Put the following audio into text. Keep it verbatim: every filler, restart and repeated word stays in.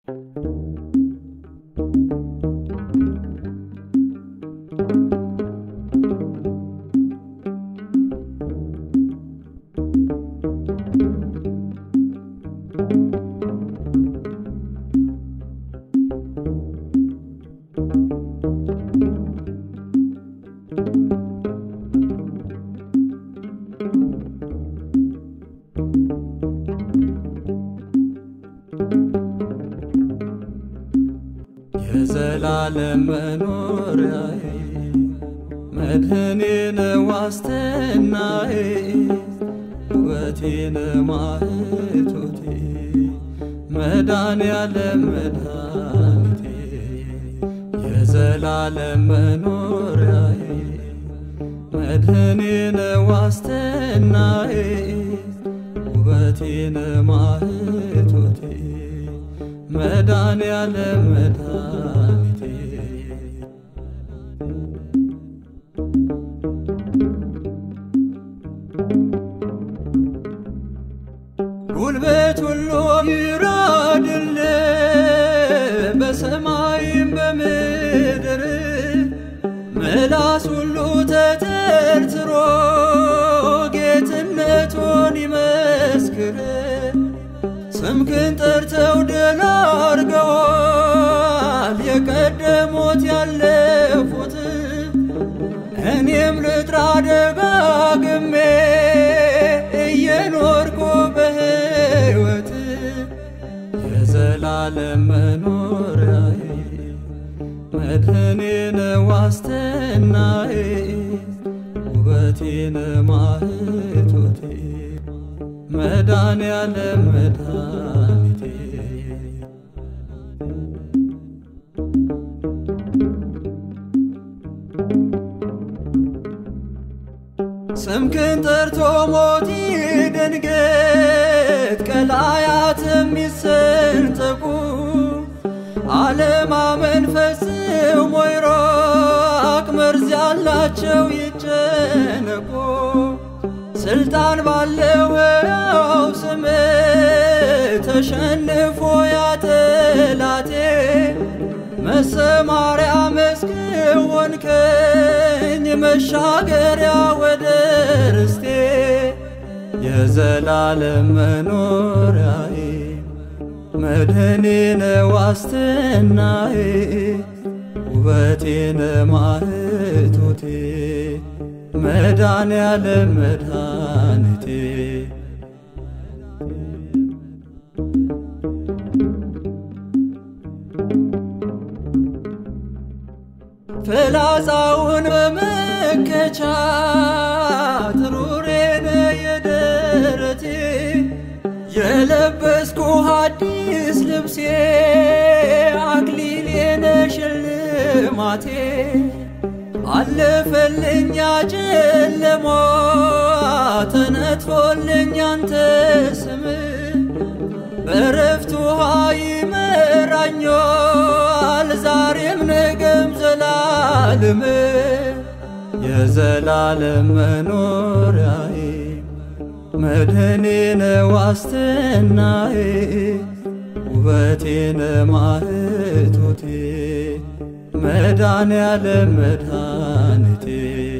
የዘላለም መኖሪያዬ መድህኔነ ዋስትናዬ ውበቴነ ማኅቶቴ መድኃኔዓለም መድኃኒቴ የዘላለም መኖሪያዬ መድህኔነ ዋስትናዬ ውበቴነ ማኅቶቴ መድኃኔዓለም መድኃኒቴ ጉልበት ሁሉ ይራድል በሰማይም በምድር ምላስ ሁሉ ተተርትሮ ጌትነቱን ይመስክር ስምህን ጠርተው ድል አድርገዋል የቀደሙት ያለፉት እኔም ልጥራ ደጋግሜ እየኖርኩ በሕይወት የዘላለም መኖሪያዬ መድህኔነ ዋስትናዬ ውበቴነ ማኅቶቴ መድኃኔዓለም መድኃኒቴ ስምህን ጠርቶ ሞት ይደንግጥ ቀላያትም ይሰንጠቁ አለማመን ፈጽሞ ይራቅ መርዝ ያላቸው ይጨነቁ ስልጣን ባለው ሕያው ስምህ ተሸንፎ ያ ጠላቴ መሰማሪያ መስክ ሆንከኝ መሻገሪያ ወደ ርስቴ የዘላለም መኖሪያዬ መድህኔነ ዋስትናዬ ውበቴነ ማኅቶቴ መድኃኔዓለም መድኃኒቴ ፍላጻውን በመከቻ ጥሩሬነ የደረቴ የለበስኩ አዲስ ልብሴ አክሊሌነ ሽልማቴ አለፈልኝ ጨለማ ተነጥፎልኝ ያንተ ስም በዕረፍት ውኃ ይመራኛል ዛሬም ነገም ዘላለም የዘላለም መኖሪያዬ መድህኔነ ዋስትናዬ ውበቴነ ማኅቶቴ መድኃኔዓለም መድኃኒቴ